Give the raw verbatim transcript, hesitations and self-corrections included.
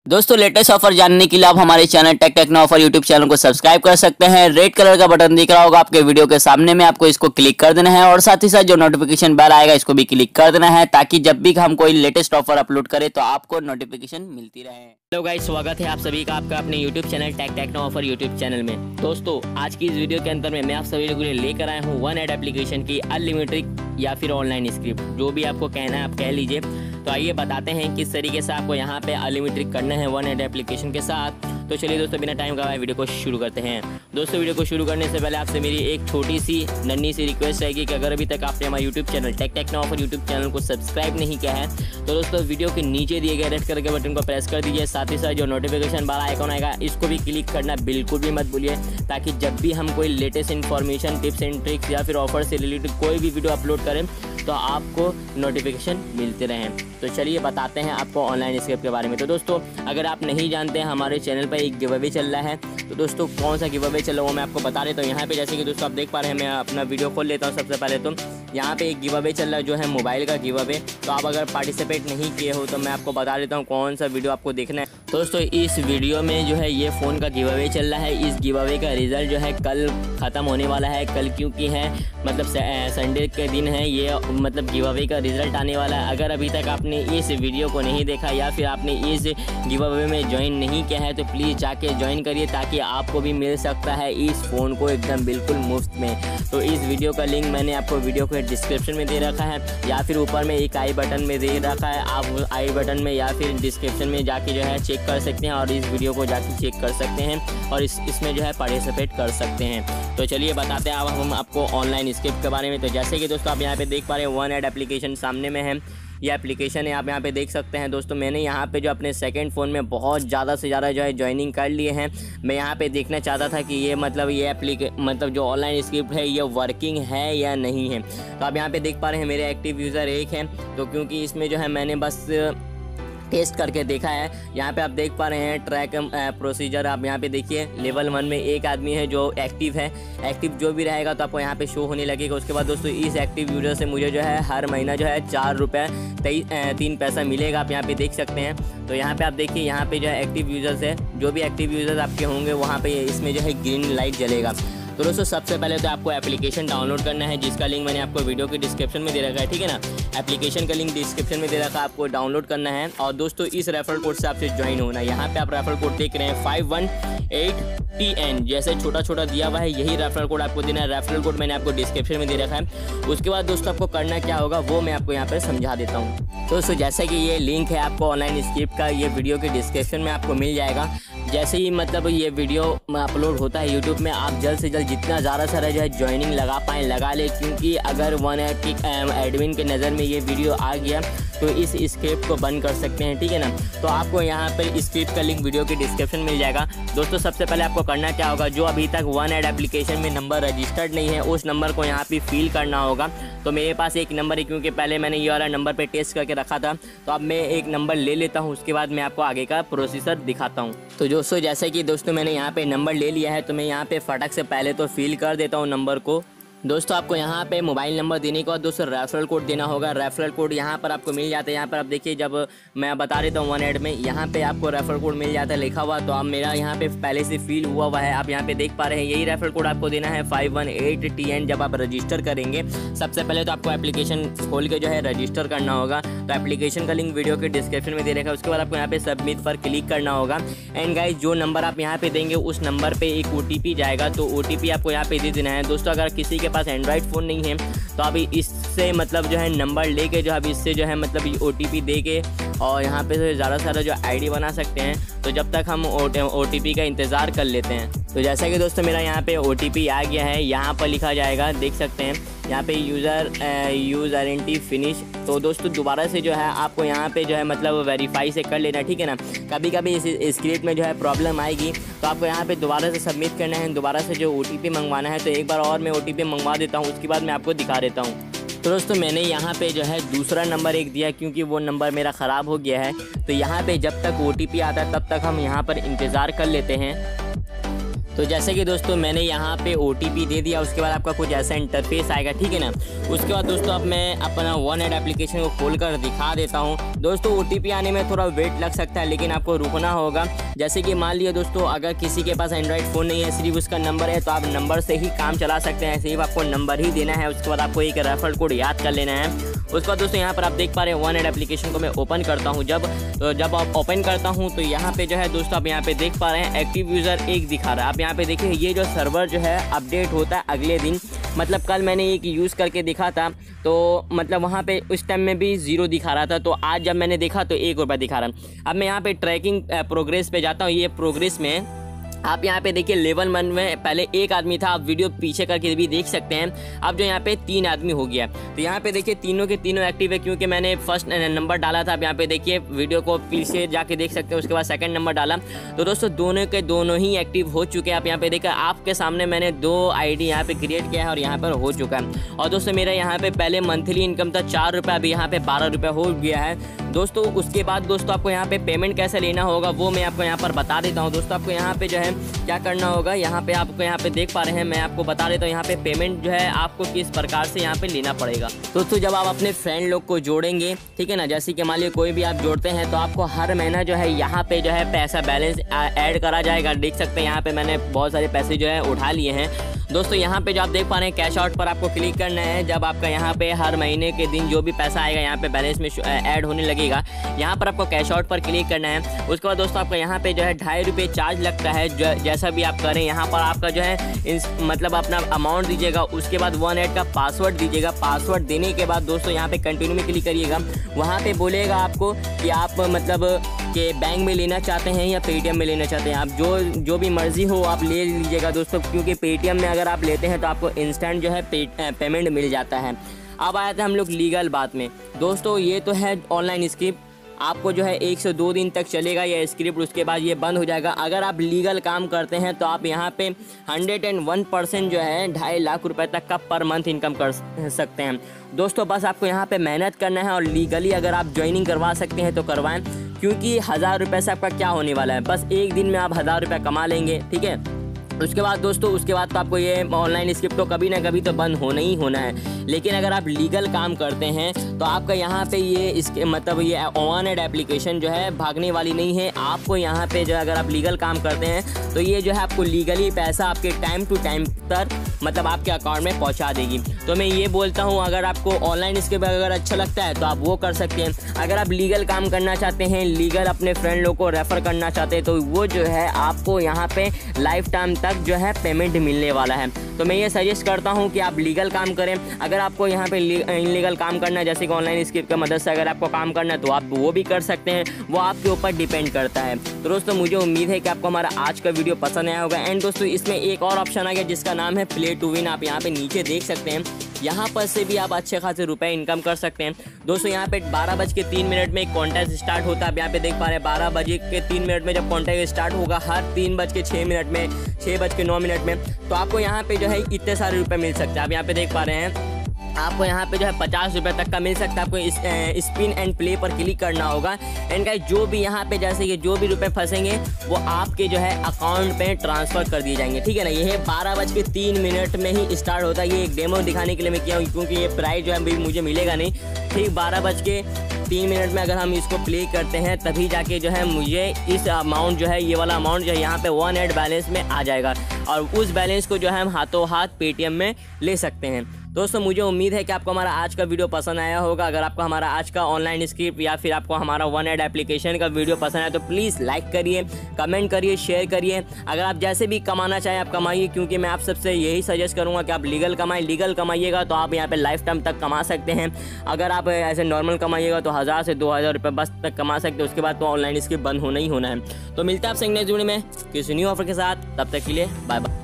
दोस्तों latest offer जानने के लिए आप हमारे channel tech techno offer YouTube channel को सब्सक्राइब कर सकते हैं। रेड कलर का बटन दिख रहा होगा आपके वीडियो के सामने में, आपको इसको क्लिक कर देना है और साथ ही साथ जो नोटिफिकेशन बेल आएगा इसको भी क्लिक कर देना है, ताकि जब भी हम कोई लेटेस्ट ऑफर अपलोड करें तो आपको नोटिफिकेशन मिलती रहे। हेलो गाइस, स्वागत है आप सभी का आपका अपने YouTube channel tech techno offer YouTube channel में। दोस्तों आज की इस वीडियो के अंदर में मैं आप सभी लोगों के लिए लेकर आया हूँ वन एड एप्लीकेशन की अनलिमिटेड या फिर ऑनलाइन स्क्रिप्ट, जो भी आपको कहना है आप कह लीजिए। तो आइए बताते हैं किस तरीके से आपको यहाँ पे अनलिमिटेड करना है वन एड एप्लीकेशन के साथ। तो चलिए दोस्तों बिना टाइम गवाए वीडियो को शुरू करते हैं। दोस्तों वीडियो को शुरू करने से पहले आपसे मेरी एक छोटी सी नन्ही सी रिक्वेस्ट रहेगी कि अगर अभी तक आपने हमारा YouTube channel tech techno offer YouTube channel को सब्सक्राइब नहीं किया है तो दोस्तों वीडियो के नीचे दिए गए रेड कलर के बटन को प्रेस कर दीजिए। साथ ही साथ जो नोटिफिकेशन वाला आइकॉन आएगा इसको भी क्लिक करना बिल्कुल भी मत भूलिए, ताकि जब भी हम कोई latest information tips and tricks या फिर ऑफर से रिलेटेड कोई भी वीडियो अपलोड करें तो आपको नोटिफिकेशन मिलते रहें। तो चलिए बताते हैं आपको ऑनलाइन स्क्रिप्ट के बारे में। तो दोस्तों अगर आप नहीं जानते हैं हमारे चैनल पर एक गिव अवे चल रहा है, तो दोस्तों कौन सा गिव अवे चल रहा है वो मैं आपको बता देता हूँ। यहाँ पे जैसे कि दोस्तों आप देख पा रहे हैं, मैं अपना वीडियो खोल लेता हूँ। सबसे पहले तो यहाँ पे एक गिव अवे चल रहा है जो है मोबाइल का गिव अवे। तो आप अगर पार्टिसिपेट नहीं किए हो तो मैं आपको बता देता हूँ कौन सा वीडियो आपको देखना है। दोस्तों इस वीडियो में जो है ये फ़ोन का गिव अवे चल रहा है। इस गिव अवे का रिज़ल्ट जो है कल ख़त्म होने वाला है। कल क्योंकि है मतलब संडे के दिन है, ये मतलब गिव अवे का रिज़ल्ट आने वाला है। अगर अभी तक आपने इस वीडियो को नहीं देखा या फिर आपने इस गिव अवे में ज्वाइन नहीं किया है तो प्लीज़ जाके ज्वाइन करिए, ताकि आपको भी मिल सकता है इस फ़ोन को एकदम बिल्कुल मुफ्त में। तो इस वीडियो का लिंक मैंने आपको वीडियो के डिस्क्रिप्शन में दे रखा है, या फिर ऊपर में एक आई बटन में दे रखा है। आप आई बटन में या फिर डिस्क्रिप्शन में जाके जो है चेक कर सकते हैं और इस वीडियो को जाके चेक कर सकते हैं और इस इसमें जो है पार्टिसिपेट कर सकते हैं। तो चलिए बताते हैं अब हम आपको ऑनलाइन स्क्रिप्ट के बारे में। तो जैसे कि दोस्तों आप यहाँ पे देख पा रहे हैं वन एड एप्लीकेशन सामने में है। ये एप्लीकेशन है, आप यहाँ पे देख सकते हैं। दोस्तों मैंने यहाँ पे जो अपने सेकंड फ़ोन में बहुत ज़्यादा से ज़्यादा जो है ज्वाइनिंग कर लिए हैं। मैं यहाँ पे देखना चाहता था कि ये मतलब ये एप्लीके मतलब जो ऑनलाइन स्क्रिप्ट है ये वर्किंग है या नहीं है। तो आप यहाँ पे देख पा रहे हैं मेरे एक्टिव यूज़र एक है, तो क्योंकि इसमें जो है मैंने बस टेस्ट करके देखा है। यहाँ पे आप देख पा रहे हैं ट्रैक प्रोसीजर। आप यहाँ पे देखिए लेवल वन में एक आदमी है जो एक्टिव है। एक्टिव जो भी रहेगा तो आपको यहाँ पे शो होने लगेगा। उसके बाद दोस्तों इस एक्टिव यूज़र से मुझे जो है हर महीना जो है चार रुपये तेईस तीन पैसा मिलेगा। आप यहाँ पे देख सकते हैं। तो यहाँ पे आप देखिए यहाँ पे जो है एक्टिव यूज़र्स है, जो भी एक्टिव यूज़र्स आपके होंगे वहाँ पे इसमें जो है ग्रीन लाइट जलेगा। तो दोस्तों सबसे पहले तो आपको एप्लीकेशन डाउनलोड करना है, जिसका लिंक मैंने आपको वीडियो के डिस्क्रिप्शन में दे रखा है, ठीक है ना। एप्लीकेशन का लिंक डिस्क्रिप्शन में दे रखा है, आपको डाउनलोड करना है। और दोस्तों इस रेफरल कोड से आपसे ज्वाइन होना है। यहाँ पे आप रेफरल कोड देख रहे हैं five one eight T N, जैसे छोटा छोटा दिया हुआ है, यही रेफरल कोड आपको देना है। रेफरल कोड मैंने आपको डिस्क्रिप्शन में दे रखा है। उसके बाद दोस्तों आपको करना क्या होगा वो मैं आपको यहाँ पर समझा देता हूँ। दोस्तों जैसे कि ये लिंक है आपको ऑनलाइन स्क्रिप्ट का, ये वीडियो के डिस्क्रिप्शन में आपको मिल जाएगा। जैसे ही मतलब ये वीडियो अपलोड होता है यूट्यूब में, आप जल्द से जल्द जितना ज़्यादा सारा जो है ज्वाइनिंग लगा पाएँ लगा ले, क्योंकि अगर वन एडमिन के नज़र में ये वीडियो आ गया तो इस स्क्रिप्ट को बंद कर सकते हैं, ठीक है ना। तो आपको यहाँ पर स्क्रिप्ट का लिंक वीडियो के डिस्क्रिप्शन मिल जाएगा। दोस्तों सबसे पहले आपको करना क्या होगा, जो अभी तक वन एड एप्लीकेशन में नंबर रजिस्टर्ड नहीं है उस नंबर को यहाँ पे फिल करना होगा। तो मेरे पास एक नंबर है, क्योंकि पहले मैंने ये वाला नंबर पे टेस्ट करके रखा था। तो अब मैं एक नंबर ले लेता हूँ, उसके बाद मैं आपको आगे का प्रोसीजर दिखाता हूँ। तो दोस्तों जैसे कि दोस्तों मैंने यहाँ पे नंबर ले लिया है, तो मैं यहाँ पे फटक से पहले तो फिल कर देता हूँ नंबर को। दोस्तों आपको यहाँ पे मोबाइल नंबर देने के बाद दोस्तों रेफरल कोड देना होगा। रेफरल कोड यहाँ पर आपको मिल जाता है। यहाँ पर आप देखिए, जब मैं बता देता हूँ वन एड में यहाँ पे आपको रेफरल कोड मिल जाता है लिखा हुआ। तो अब मेरा यहाँ पे पहले से फिल हुआ हुआ है, आप यहाँ पे देख पा रहे हैं। यही रेफरल कोड आपको देना है five one eight T N. जब आप रजिस्टर करेंगे सबसे पहले तो आपको एप्लीकेशन खोल के जो है रजिस्टर करना होगा। तो एप्लीकेशन का लिंक वीडियो के डिस्क्रिप्शन में दे रखा है। उसके बाद आपको यहाँ पे सबमिट पर क्लिक करना होगा। एंड गाइस जो नंबर आप यहाँ पे देंगे उस नंबर पे एक ओ टी पी जाएगा, तो ओ टी पी आपको यहाँ पे दे देना है। दोस्तों अगर किसी के पास एंड्रॉइड फ़ोन नहीं है तो आप इससे मतलब जो है नंबर लेके जो है इससे जो है मतलब ओ टी पी दे के और यहाँ पे से ज़्यादा से ज़्यादा जो आईडी बना सकते हैं। तो जब तक हम ओ टी पी का इंतज़ार कर लेते हैं। तो जैसा कि दोस्तों मेरा यहाँ पे ओ टी पी आ गया है, यहाँ पर लिखा जाएगा, देख सकते हैं यहाँ पे यूज़र यूज़ आइडेंटिटी फिनिश। तो दोस्तों दोबारा से जो है आपको यहाँ पे जो है मतलब वेरीफाई से कर लेना, ठीक है ना। कभी कभी इस स्क्रिप्ट में जो है प्रॉब्लम आएगी तो आपको यहाँ पे दोबारा से सबमिट करना है, दोबारा से जो ओ टी पी मंगवाना है। तो एक बार और मैं ओ टी पी मंगवा देता हूँ, उसके बाद मैं आपको दिखा देता हूँ। तो दोस्तों मैंने यहाँ पे जो है दूसरा नंबर एक दिया, क्योंकि वो नंबर मेरा ख़राब हो गया है। तो यहाँ पे जब तक ओ टी पी आता है तब तक हम यहाँ पर इंतज़ार कर लेते हैं। तो जैसे कि दोस्तों मैंने यहाँ पे ओ टी पी दे दिया, उसके बाद आपका कुछ ऐसा इंटरफेस आएगा, ठीक है ना। उसके बाद दोस्तों अब मैं अपना वन एड एप्लीकेशन को खोल कर दिखा देता हूँ। दोस्तों ओ टी पी आने में थोड़ा वेट लग सकता है, लेकिन आपको रुकना होगा। जैसे कि मान लिया दोस्तों, अगर किसी के पास एंड्रॉइड फ़ोन नहीं है, सिर्फ उसका नंबर है, तो आप नंबर से ही काम चला सकते हैं। सिर्फ आपको नंबर ही देना है, उसके बाद आपको एक रेफरल कोड याद कर लेना है। उसके बाद दोस्तों यहाँ पर आप देख पा रहे हैं वन एड एप्लीकेशन को मैं ओपन करता हूँ। जब तो जब आप ओपन करता हूँ तो यहाँ पे जो है दोस्तों आप यहाँ पे देख पा रहे हैं एक्टिव यूज़र एक दिखा रहा है। आप यहाँ पे देखिए, ये जो सर्वर जो है अपडेट होता है अगले दिन। मतलब कल मैंने एक यूज़ करके देखा था, तो मतलब वहाँ पे उस टाइम में भी जीरो दिखा रहा था, तो आज जब मैंने देखा तो एक रुपये दिखा रहा है। अब मैं यहाँ पे ट्रैकिंग प्रोग्रेस पे जाता हूँ। ये प्रोग्रेस में आप यहाँ पे देखिए लेवल वन में पहले एक आदमी था, आप वीडियो पीछे करके भी देख सकते हैं। अब जो यहाँ पे तीन आदमी हो गया, तो यहाँ पे देखिए तीनों के तीनों एक्टिव है, क्योंकि मैंने फर्स्ट नंबर डाला था। आप यहाँ पे देखिए वीडियो को पीछे जाके देख सकते हैं। उसके बाद सेकंड नंबर डाला, तो दोस्तों दोनों के दोनों ही एक्टिव हो चुके हैं। आप यहाँ पे देखा, आपके सामने मैंने दो आई डी यहाँ पे क्रिएट किया है और यहाँ पर हो चुका है। और दोस्तों मेरा यहाँ पे पहले मंथली इनकम था चार रुपये, अभी यहाँ पे बारह रुपये हो गया है दोस्तों। उसके बाद दोस्तों आपको यहाँ पे पेमेंट कैसे लेना होगा वो मैं आपको यहाँ पर बता देता हूँ। दोस्तों आपको यहाँ पे जो है क्या करना होगा, यहाँ पे आपको यहाँ पे देख पा रहे हैं, मैं आपको बता देता हूँ यहाँ पे पेमेंट जो है आपको किस प्रकार से यहाँ पे लेना पड़ेगा। दोस्तों जब आप अपने फ्रेंड लोग को जोड़ेंगे, ठीक है ना, जैसे कि मान लीजिए कोई भी आप जोड़ते हैं, तो आपको हर महीना जो है यहाँ पे जो है पैसा बैलेंस ऐड करा जाएगा। देख सकते हैं यहाँ पे मैंने बहुत सारे पैसे जो है उठा लिए हैं दोस्तों। यहाँ पे जो आप देख पा रहे हैं कैश आउट पर आपको क्लिक करना है। जब आपका यहाँ पे हर महीने के दिन जो भी पैसा आएगा यहाँ पे बैलेंस में ऐड होने लगेगा, यहाँ पर आपको कैश आउट पर क्लिक करना है। उसके बाद दोस्तों आपका यहाँ पे जो है ढाई रुपये चार्ज लगता है, जैसा भी आप करें। यहाँ पर आपका जो है इस मतलब अपना अमाउंट दीजिएगा, उसके बाद वन एड का पासवर्ड दीजिएगा। पासवर्ड देने के बाद दोस्तों यहाँ पे कंटिन्यू में क्लिक करिएगा। वहाँ पे बोलेगा आपको कि आप मतलब कि बैंक में लेना चाहते हैं या पेटीएम में लेना चाहते हैं। आप जो जो भी मर्जी हो आप ले लीजिएगा दोस्तों, क्योंकि पेटीएम में अगर आप लेते हैं तो आपको इंस्टेंट जो है पे, पेमेंट मिल जाता है। अब आए थे हम लोग लीगल बात में। दोस्तों ये तो है ऑनलाइन स्क्रिप्ट, आपको जो है एक से दो दिन तक चलेगा ये स्क्रिप्ट, उसके बाद ये बंद हो जाएगा। अगर आप लीगल काम करते हैं तो आप यहाँ पे हंड्रेड एंड वन परसेंट जो है ढाई लाख रुपए तक का पर मंथ इनकम कर सकते हैं दोस्तों। बस आपको यहाँ पे मेहनत करना है और लीगली अगर आप ज्वाइनिंग करवा सकते हैं तो करवाएं, क्योंकि हज़ार रुपये से आपका क्या होने वाला है, बस एक दिन में आप हज़ार रुपये कमा लेंगे, ठीक है। उसके बाद दोस्तों उसके बाद तो आपको ये ऑनलाइन स्क्रिप्ट तो कभी ना कभी तो बंद होना ही होना है। लेकिन अगर आप लीगल काम करते हैं तो आपका यहाँ पे ये इसके मतलब ये वन एड एप्लीकेशन जो है भागने वाली नहीं है। आपको यहाँ पे जो अगर आप लीगल काम करते हैं तो ये जो है आपको लीगली पैसा आपके टाइम टू टाइम पर मतलब आपके अकाउंट में पहुँचा देगी। तो मैं ये बोलता हूँ, अगर आपको ऑनलाइन स्क्रिप्ट अगर अच्छा लगता है तो आप वो कर सकते हैं। अगर आप लीगल काम करना चाहते हैं, लीगल अपने फ्रेंड लोग को रेफ़र करना चाहते हैं, तो वो जो है आपको यहाँ पे लाइफ टाइम तक जो है पेमेंट मिलने वाला है। तो मैं ये सजेस्ट करता हूँ कि आप लीगल काम करें। अगर आपको यहाँ पे इनलीगल काम करना है, जैसे कि ऑनलाइन स्क्रिप्ट की मदद से अगर आपको काम करना है तो आप वो भी कर सकते हैं, वो आपके ऊपर डिपेंड करता है। तो दोस्तों मुझे उम्मीद है कि आपको हमारा आज का वीडियो पसंद आया होगा। एंड दोस्तों इसमें एक और ऑप्शन आ गया जिसका नाम है प्ले टू विन। आप यहाँ पे नीचे देख सकते हैं, यहाँ पर से भी आप अच्छे खासे रुपए इनकम कर सकते हैं दोस्तों। यहाँ पे बारह बज के तीन मिनट में एक कॉन्टेस्ट स्टार्ट होता है। आप यहाँ पे देख पा रहे हैं बारह बजे के तीन मिनट में जब कॉन्टेस्ट स्टार्ट होगा, हर तीन बज के छः मिनट में, छः बज के नौ मिनट में, तो आपको यहाँ पे जो है इतने सारे रुपए मिल सकते हैं। आप यहाँ पे देख पा रहे हैं आपको यहाँ पे जो है पचास रुपये तक का मिल सकता है। आपको इस स्पिन एंड प्ले पर क्लिक करना होगा। एंड गाइस जो भी यहाँ पे जैसे कि जो भी रुपए फंसेंगे वो आपके जो है अकाउंट पे ट्रांसफ़र कर दिए जाएंगे, ठीक है ना। ये है बारह बज के तीन मिनट में ही स्टार्ट होता है। ये एक डेमो दिखाने के लिए मैं किया हूँ, क्योंकि ये प्राइस जो है मुझे मिलेगा नहीं। ठीक बारह बज के तीन मिनट में अगर हम इसको प्ले करते हैं तभी जाके जो है मुझे इस अमाउंट जो है ये वाला अमाउंट जो है यहाँ पे वन एड बैलेंस में आ जाएगा, और उस बैलेंस को जो है हम हाथों हाथ पेटीएम में ले सकते हैं। दोस्तों मुझे उम्मीद है कि आपको हमारा आज का वीडियो पसंद आया होगा। अगर आपको हमारा आज का ऑनलाइन स्क्रिप्ट या फिर आपको हमारा वन एड एप्लीकेशन का वीडियो पसंद आया तो प्लीज़ लाइक करिए, कमेंट करिए, शेयर करिए। अगर आप जैसे भी कमाना चाहें आप कमाइए, क्योंकि मैं आप सबसे यही सजेस्ट करूंगा कि आप लीगल कमाएं। लीगल कमाइएगा तो आप यहाँ पे लाइफ टाइम तक कमा सकते हैं। अगर आप ऐसे नॉर्मल कमाइएगा तो हज़ार से दो हज़ार रुपये बस तक कमा सकते हैं। उसके बाद तो ऑनलाइन स्क्रिप्ट बंद होना ही होना है। तो मिलता है आपसे नेक्स्ट वीडियो में किसी न्यू ऑफर के साथ, तब तक के लिए बाय बाय।